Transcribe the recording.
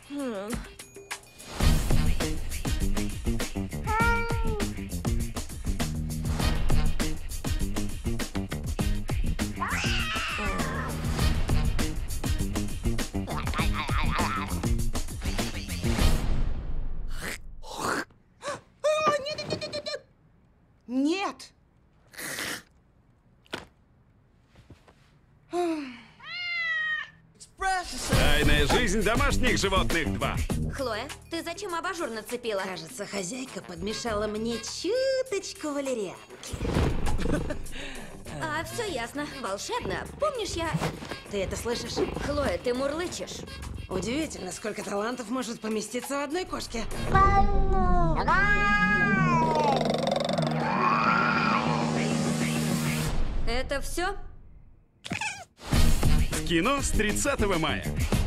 Нет! Тайная жизнь домашних животных 2. Хлоя, ты зачем абажур нацепила? Кажется, хозяйка подмешала мне чуточку валерьянки. А, все ясно. Волшебно. Помнишь, я... Ты это слышишь? Хлоя, ты мурлычешь. Удивительно, сколько талантов может поместиться в одной кошке. Это все? В кино с 30 мая.